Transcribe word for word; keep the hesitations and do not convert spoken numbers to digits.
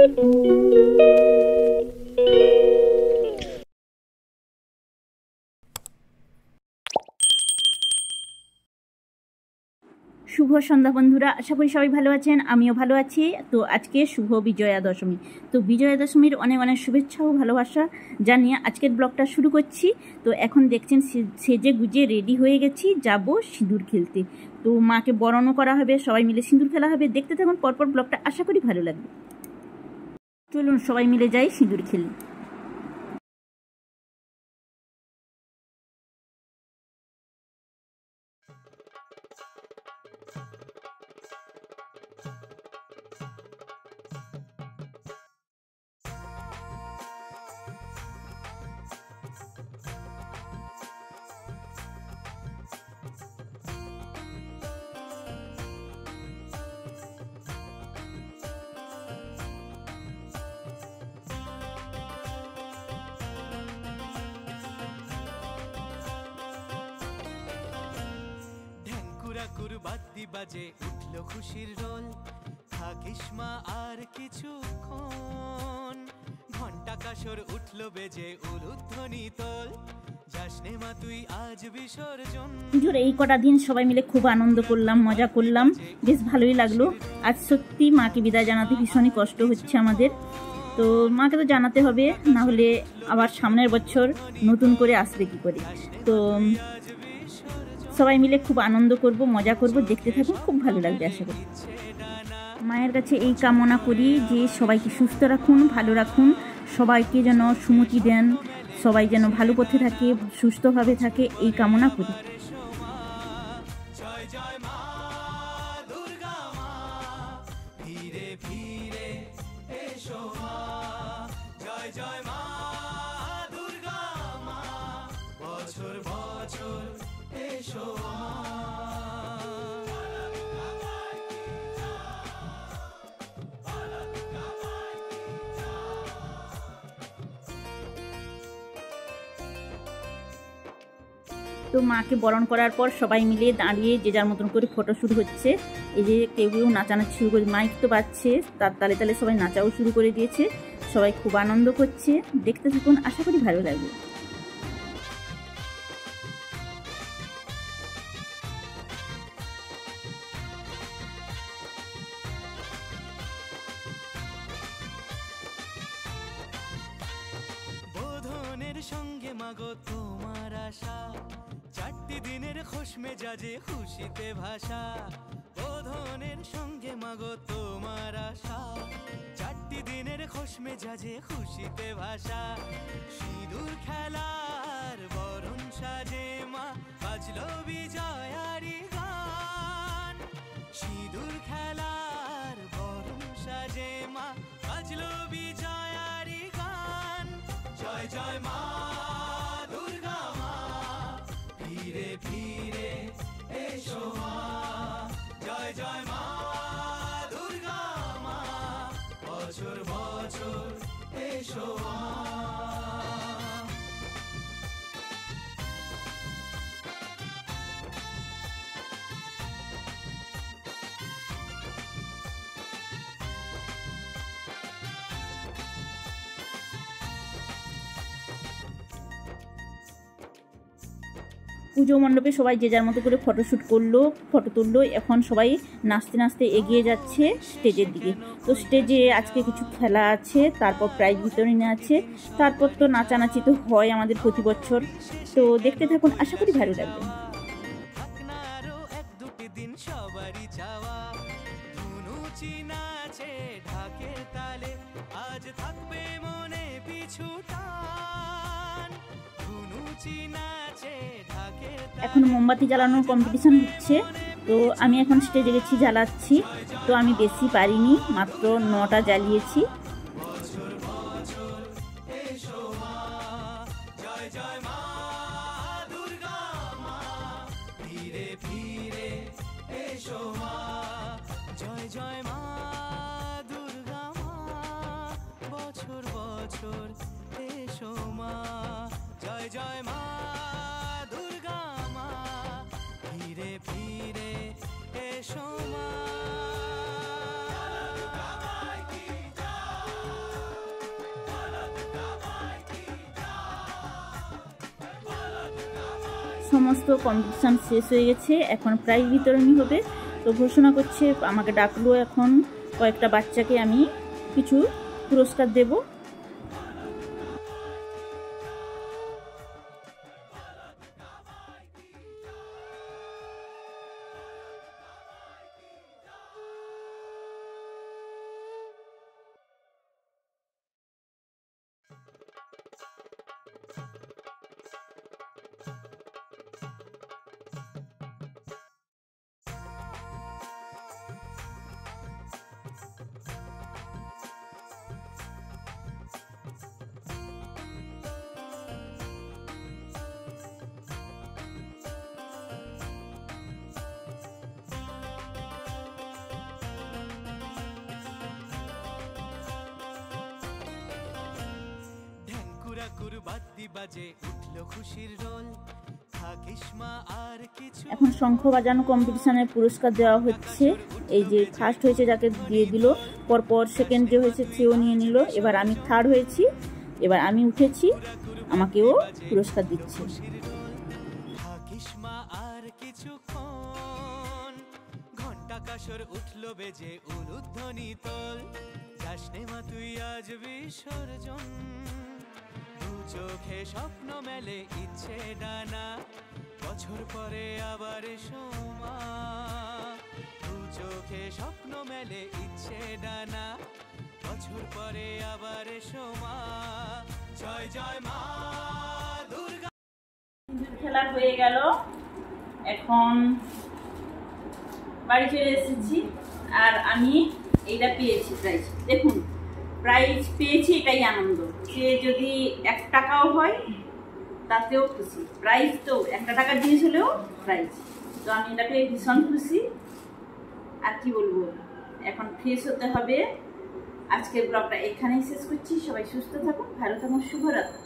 শুভ সন্ধ্যা বন্ধুরা, আশা করি সবাই ভালো আছেন, আমিও ভালো আছি। তো আজকে শুভ বিজয়া দশমী, তো বিজয়া দশমীর অনেক অনেক শুভেচ্ছা ও ভালোবাসা জানিয়ে আজকের ব্লগটা শুরু করছি। তো এখন দেখছেন সেজে গুজে রেডি হয়ে গেছি, যাব সিঁদুর খেলতে। তো মাকে বরণও করা হবে, সবাই মিলে সিঁদুর খেলা হবে। দেখতে থাকুন পরপর ব্লগটা, আশা করি ভালো লাগবে। চলুন সবাই মিলে যাই সিঁদুর খেলি। কুরবাতি বাজে উঠলো খুশির রোল, থাকিস মা আর কিছুক্ষণ। ঘন্টা কাসর উঠলো বেজে উলুধ্বনি তোল, যাসনে মা তুই আজ বিসর্জন। পুজোর এই কটা দিন সবাই মিলে খুব আনন্দ করলাম, মজা করলাম, বেশ ভালোই লাগলো। আজ সত্যি মাকে বিদায় জানাতে ভীষণই কষ্ট হচ্ছে আমাদের। তো মাকে তো জানাতে হবে, না হলে আবার সামনের বছর নতুন করে আসবে কি করে। তো সবাই মিলে খুব আনন্দ করব, মজা করব, দেখতে থাকুন, খুব ভালো লাগবে আশা করি। মায়ের কাছে এই কামনা করি যে সবাইকে সুস্থ রাখুন, ভালো রাখুন, সবাইকে যেন সুমতি দেন, সবাই যেন ভালো পথে থাকে, সুস্থভাবে থাকে, এই কামনা করি। তো মাকে বরণ করার পর সবাই মিলে দাঁড়িয়ে যে যার মতন করে ফটো শুরু হচ্ছে। এই যে কেউ কেউ নাচানাচি শুরু করে, মাইক তো বাজছে, তার তালে তালে সবাই নাচাও শুরু করে দিয়েছে। সবাই খুব আনন্দ করছে, দেখতে থাকুন, আশা করি ভালো লাগবে। বোধনের সঙ্গে মাগো তোমার আশা, চারটি দিনের খুশ মেজাজে খুশিতে ভাষা। বোধনের সঙ্গে মাগো তোমার আশা, চারটি দিনের খুশ মেজাজে খুশিতে ভাষা। সিঁদুর খেলার বরণ সাজে মা, বাজলো বিজয়ারি গান। সিঁদুর খেলার বরণ সাজে মা, বাজলো বিজয়ারি গান। জয় জয় মা দুর্গা মা, ফিরে ফিরে এসো মা। জয় জয় মা দুর্গা মা, বছর বছর এসো মা। পুজো মণ্ডপে সবাই যে যার মতো করে ফটোশ্যুট করলো, ফটো তুললো। এখন সবাই নাচতে নাচতে এগিয়ে যাচ্ছে স্টেজের দিকে। তো স্টেজে আজকে কিছু খেলা আছে, তারপর প্রাইজ বিতরণী আছে, তারপর তো নাচানাচি তো হয় আমাদের প্রতি বছর। তো দেখতে থাকুন, আশা করি ভালো লাগবে। এখন মোমবাতি জ্বালানোর কম্পিটিশন হচ্ছে। তো আমি এখন স্টেজে গেছি, জ্বালাচ্ছি। তো আমি বেশি পারিনি, মাত্র নটা জ্বালিয়েছি। জয় জয় মা দুর্গা মা, বছর বছর এসো মা। জয় জয় মা দুর্গা মা, ফিরে ফিরে এসো মা। সমস্ত কম্পিটিশান শেষ হয়ে গেছে, এখন প্রাইজ বিতরণী হবে। তো ঘোষণা করছে, আমাকে ডাকলো, এখন কয়েকটা বাচ্চাকে আমি কিছু পুরস্কার দেব। এখন শঙ্খ বাজানো কম্পিটিশনের পুরস্কার দেওয়া হচ্ছে। এই যে ফার্স্ট হয়েছে যাকে দিয়ে দিল, পরপর সেকেন্ড যে হয়েছে সেও নিয়ে নিল, এবার আমি থার্ড হয়েছি, এবার আমি উঠেছি, আমাকেও পুরস্কার দিচ্ছে। ঘন্টা কাশর উঠলো বেজে উলুধ্বনি তোল, যাসনে মা তুই আজ বিসর্জন। দু চোখে স্বপ্ন মেলে ইচ্ছে ডানা, বছর পরে আবার সোমা। দু চোখে স্বপ্ন মেলে ইচ্ছে ডানা, বছর পরে আবার সোমা। জয় জয় মা দুর্গা। খেলা হয়ে গেল, এখন বাড়ি চলে এসেছি, আর আমি এইটা পেয়েছি প্রাইজ। দেখুন প্রাইজ পেয়েছি, এটাই আনন্দ। সে যদি এক টাকাও হয় তাতেও খুশি, প্রাইজ তো একটা টাকার জিনিস হলেও প্রাইজ। তো আমি এটা পেয়ে ভীষণ খুশি। আর কি বলবো, এখন ফ্রেশ হতে হবে। আজকের ব্লগটা এখানেই শেষ করছি। সবাই সুস্থ থাকুন, ভালো থাকুন, শুভরাত্রি।